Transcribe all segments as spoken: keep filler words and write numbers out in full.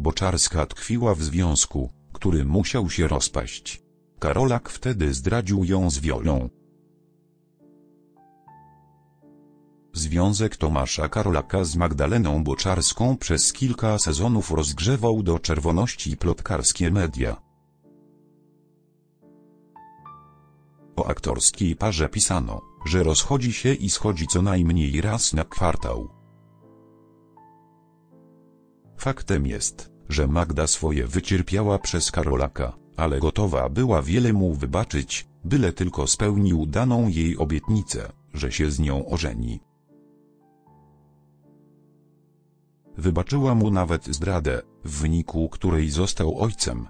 Boczarska tkwiła w związku, który musiał się rozpaść. Karolak wtedy zdradził ją z Wiolą. Związek Tomasza Karolaka z Magdaleną Boczarską przez kilka sezonów rozgrzewał do czerwoności plotkarskie media. O aktorskiej parze pisano, że rozchodzi się i schodzi co najmniej raz na kwartał. Faktem jest, że Magda swoje wycierpiała przez Karolaka, ale gotowa była wiele mu wybaczyć, byle tylko spełnił daną jej obietnicę, że się z nią ożeni. Wybaczyła mu nawet zdradę, w wyniku której został ojcem.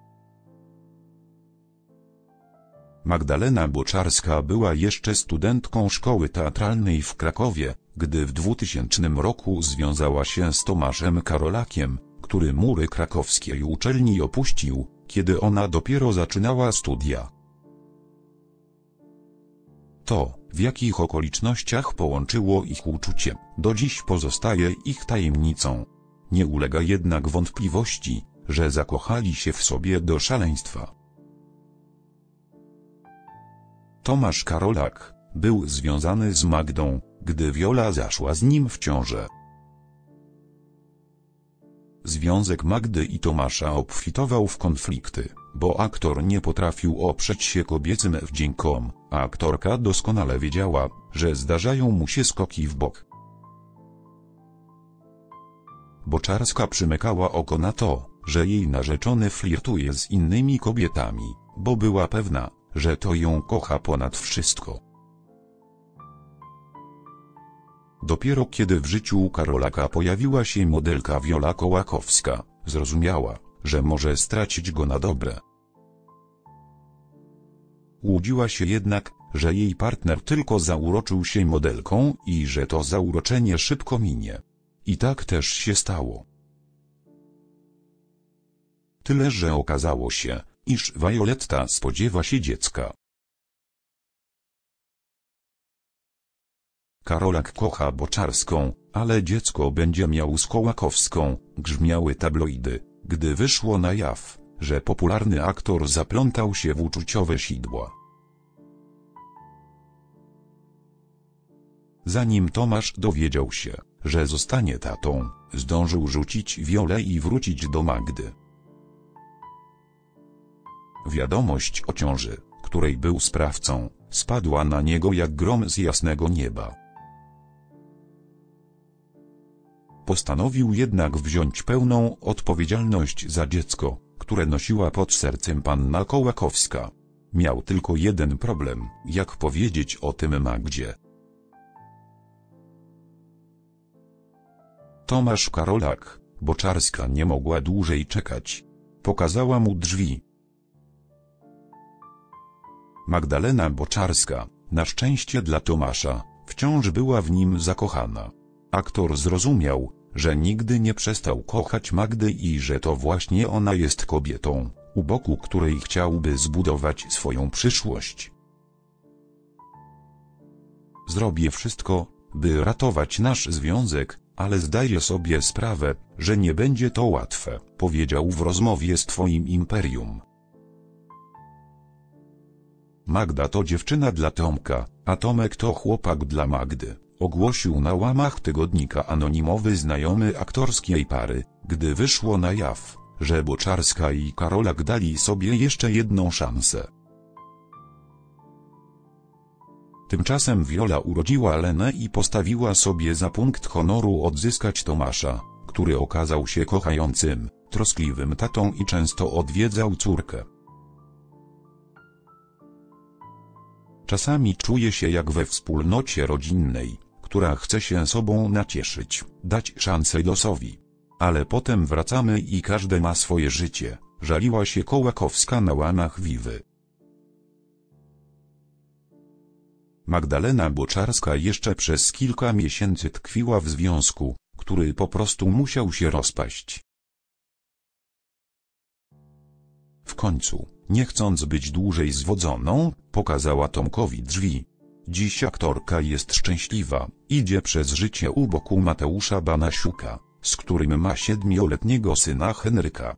Magdalena Boczarska była jeszcze studentką szkoły teatralnej w Krakowie, gdy w dwutysięcznym roku związała się z Tomaszem Karolakiem, który mury krakowskiej uczelni opuścił, kiedy ona dopiero zaczynała studia. To, w jakich okolicznościach połączyło ich uczucie, do dziś pozostaje ich tajemnicą. Nie ulega jednak wątpliwości, że zakochali się w sobie do szaleństwa. Tomasz Karolak był związany z Magdą, gdy Wiola zaszła z nim w ciążę. Związek Magdy i Tomasza obfitował w konflikty, bo aktor nie potrafił oprzeć się kobiecym wdziękom, a aktorka doskonale wiedziała, że zdarzają mu się skoki w bok. Boczarska przymykała oko na to, że jej narzeczony flirtuje z innymi kobietami, bo była pewna, że to ją kocha ponad wszystko. Dopiero kiedy w życiu Karolaka pojawiła się modelka Wiola Kołakowska, zrozumiała, że może stracić go na dobre. Łudziła się jednak, że jej partner tylko zauroczył się modelką i że to zauroczenie szybko minie. I tak też się stało. Tyle że okazało się, iż Violetta spodziewa się dziecka. Karolak kocha Boczarską, ale dziecko będzie miał z Kołakowską, grzmiały tabloidy, gdy wyszło na jaw, że popularny aktor zaplątał się w uczuciowe sidła. Zanim Tomasz dowiedział się, że zostanie tatą, zdążył rzucić Wiolę i wrócić do Magdy. Wiadomość o ciąży, której był sprawcą, spadła na niego jak grom z jasnego nieba. Postanowił jednak wziąć pełną odpowiedzialność za dziecko, które nosiła pod sercem panna Kołakowska. Miał tylko jeden problem, jak powiedzieć o tym Magdzie. Tomasz Karolak, Boczarska nie mogła dłużej czekać. Pokazała mu drzwi. Magdalena Boczarska, na szczęście dla Tomasza, wciąż była w nim zakochana. Aktor zrozumiał, że nigdy nie przestał kochać Magdy i że to właśnie ona jest kobietą, u boku której chciałby zbudować swoją przyszłość. Zrobię wszystko, by ratować nasz związek, ale zdaję sobie sprawę, że nie będzie to łatwe, powiedział w rozmowie z Twoim Imperium. Magda to dziewczyna dla Tomka, a Tomek to chłopak dla Magdy, ogłosił na łamach tygodnika anonimowy znajomy aktorskiej pary, gdy wyszło na jaw, że Boczarska i Karolak dali sobie jeszcze jedną szansę. Tymczasem Wiola urodziła Lenę i postawiła sobie za punkt honoru odzyskać Tomasza, który okazał się kochającym, troskliwym tatą i często odwiedzał córkę. Czasami czuje się jak we wspólnocie rodzinnej, która chce się sobą nacieszyć, dać szansę losowi. Ale potem wracamy i każde ma swoje życie, żaliła się Kołakowska na łamach Wiwy. Magdalena Boczarska jeszcze przez kilka miesięcy tkwiła w związku, który po prostu musiał się rozpaść. W końcu, nie chcąc być dłużej zwodzoną, pokazała Tomkowi drzwi. Dziś aktorka jest szczęśliwa, idzie przez życie u boku Mateusza Banasiuka, z którym ma siedmioletniego syna Henryka.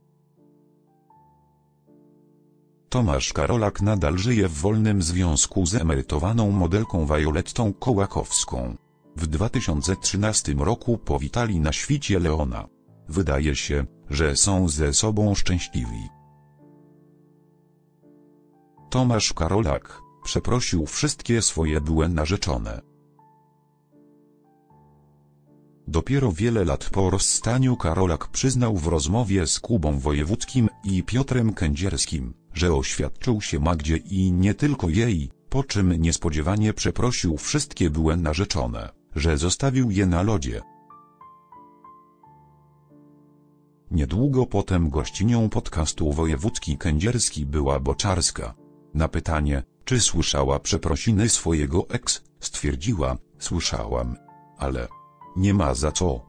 Tomasz Karolak nadal żyje w wolnym związku z emerytowaną modelką Violettą Kołakowską. W dwa tysiące trzynastym roku powitali na świcie Leona. Wydaje się, że są ze sobą szczęśliwi. Tomasz Karolak przeprosił wszystkie swoje byłe narzeczone. Dopiero wiele lat po rozstaniu Karolak przyznał w rozmowie z Kubą Wojewódzkim i Piotrem Kędzierskim, że oświadczył się Magdzie i nie tylko jej, po czym niespodziewanie przeprosił wszystkie byłe narzeczone, że zostawił je na lodzie. Niedługo potem gościnią podcastu Wojewódzki-Kędzierski była Boczarska. Na pytanie, czy słyszała przeprosiny swojego ex, stwierdziła: słyszałam. Ale nie ma za co.